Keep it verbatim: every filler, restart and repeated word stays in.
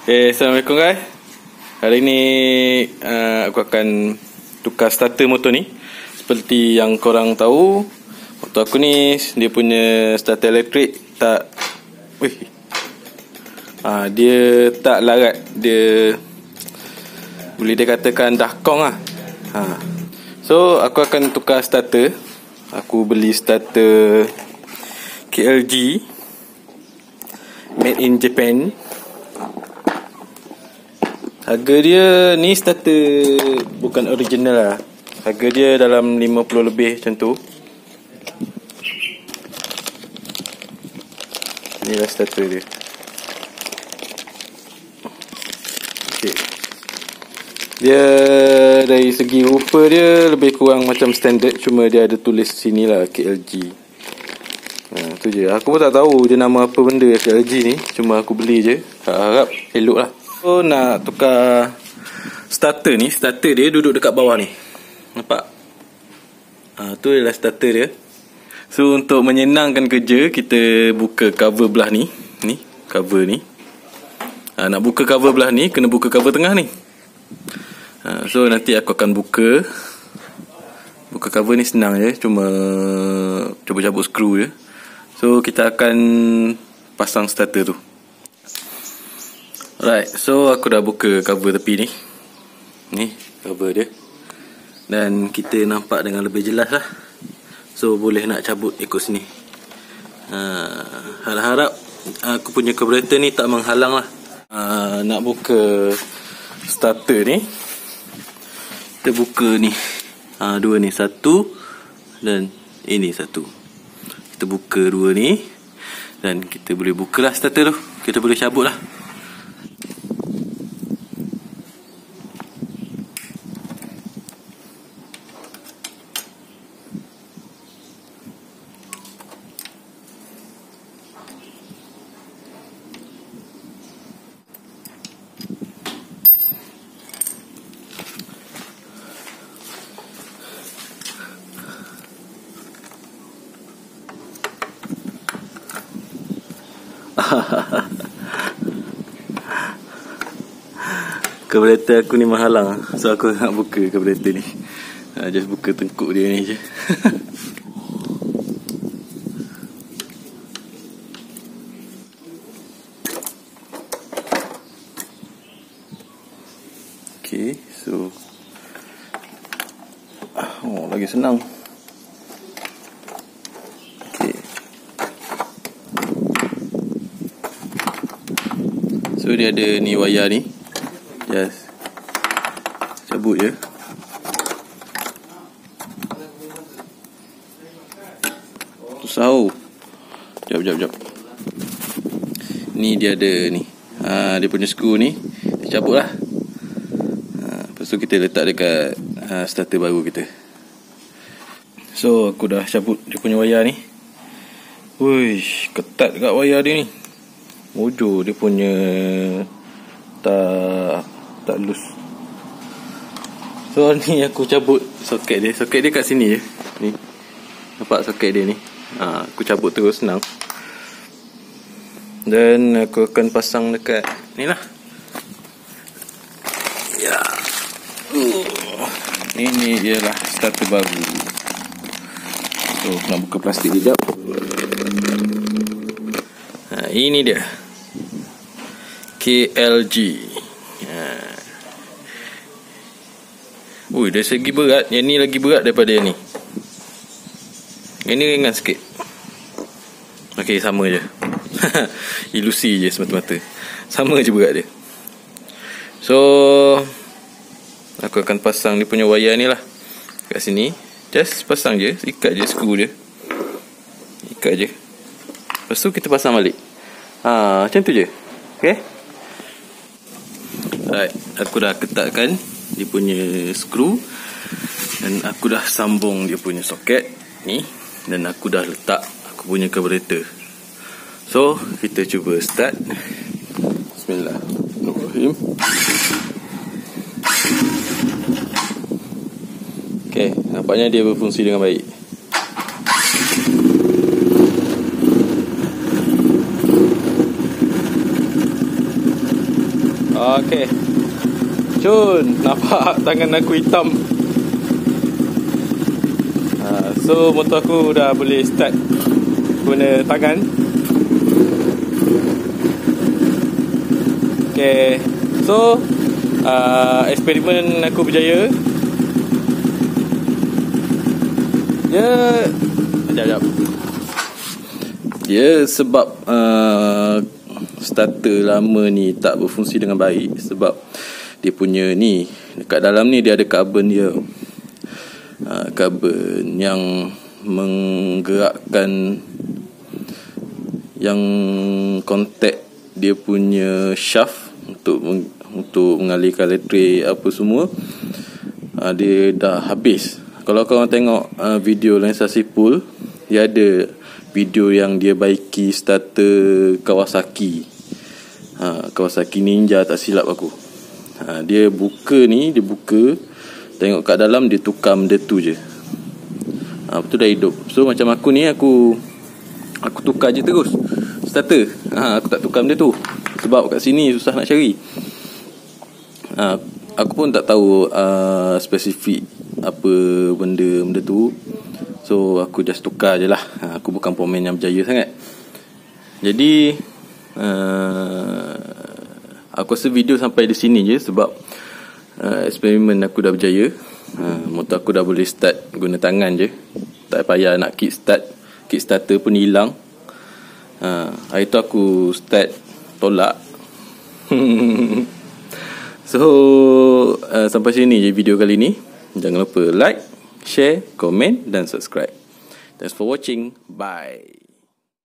Okay, Assalamualaikum guys. Hari ni uh, aku akan tukar starter motor ni. Seperti yang korang tahu, motor aku ni dia punya starter elektrik tak Wih uh, dia tak larat. Dia boleh dikatakan dah kong lah. uh. So aku akan tukar starter. Aku beli starter K L G made in Japan. Harga dia ni starter bukan original lah. Harga dia dalam lima puluh lebih macam tu. Inilah starter dia. Okay. Dia dari segi rupa dia lebih kurang macam standard, cuma dia ada tulis sini lah K L G. Ha, tu je. Aku pun tak tahu dia nama apa benda K L G ni. Cuma aku beli je. Harap elok lah. So nak tukar starter ni. Starter dia duduk dekat bawah ni. Nampak? Ha, tu adalah starter dia. So untuk menyenangkan kerja, kita buka cover belah ni. Ni cover ni. ha, Nak buka cover belah ni, kena buka cover tengah ni. ha, So nanti aku akan buka. Buka cover ni senang je. Cuma cuba cabut skru je. So kita akan pasang starter tu. Alright, so aku dah buka cover tepi ni. Ni cover dia. Dan kita nampak dengan lebih jelas lah. So boleh nak cabut ikut sini. uh, Harap-harap aku punya carburetor ni tak menghalang lah. uh, Nak buka starter ni, kita buka ni. uh, Dua ni, satu dan ini satu. Kita buka dua ni. Dan kita boleh bukalah starter tu. Kita boleh cabut lah. Carburetor aku ni menghalang. So aku nak buka carburetor ni. ha, Just buka tengkuk dia ni je. Okay, so Oh, lagi senang. So dia ada ni wayar ni. Just cabut je. Susah. Jap jap jap. Ni dia ada ni. Ha, dia punya skru ni. Dia cabut lah. Ha, lepas tu kita letak dekat ha, starter baru kita. So aku dah cabut dia punya wayar ni. Wuish, ketat dekat wayar dia ni. Mojo dia punya tak tak loose. So ni aku cabut soket dia. Soket dia kat sini je. Ni. Nampak soket dia ni. Ha, aku cabut terus, senang. Dan aku akan pasang dekat ni lah. Ya. Uh. Ini ialah starter baru. So nak buka plastik sekejap. Ha, ini dia K L G. ha. Ui, dari segi berat, yang ni lagi berat daripada yang ni. Yang ni ringan sikit. Okey, sama je. Ilusi je semata-mata. Sama je berat dia. So aku akan pasang dia punya wayar ni lah kat sini. Just pasang je, ikat je skru dia. Ikat je. Lepas tu kita pasang balik. Ha, macam tu je. Okay. Alright, aku dah ketatkan dia punya skru. Dan aku dah sambung dia punya soket ni. Dan aku dah letak aku punya carburetor. So kita cuba start. Bismillahirrahmanirrahim. Okay, nampaknya dia berfungsi dengan baik. Okay. Cun, nampak tangan aku hitam. uh, So motor aku dah boleh start guna tangan. Okay. So uh, eksperimen aku berjaya. Ya, sekejap, sekejap. Ya, sebab uh, starter lama ni tak berfungsi dengan baik. Sebab dia punya ni, dekat dalam ni dia ada carbon dia, uh, carbon yang menggerakkan, yang kontak dia punya shaft untuk untuk mengalihkan elektrik apa semua. uh, Dia dah habis. Kalau korang tengok uh, video lensa Sipul, dia ada video yang dia baiki starter Kawasaki, ha, Kawasaki Ninja tak silap aku. ha, Dia buka ni, dia buka, tengok kat dalam, dia tukar benda tu je. ha, Betul dah hidup. So macam aku ni, Aku Aku tukar je terus starter. ha, Aku tak tukar benda tu sebab kat sini susah nak cari. ha, Aku pun tak tahu uh, spesifik apa benda benda tu. So aku just tukar je lah. ha, Aku bukan pemain yang berjaya sangat. Jadi uh, aku rasa video sampai di sini je. Sebab uh, eksperimen aku dah berjaya. uh, Motor aku dah boleh start guna tangan je. Tak payah nak kick start. Kick starter pun hilang. uh, Hari tu aku start tolak. So uh, sampai sini je video kali ni. Jangan lupa like, share, komen dan subscribe. Thanks for watching. Bye.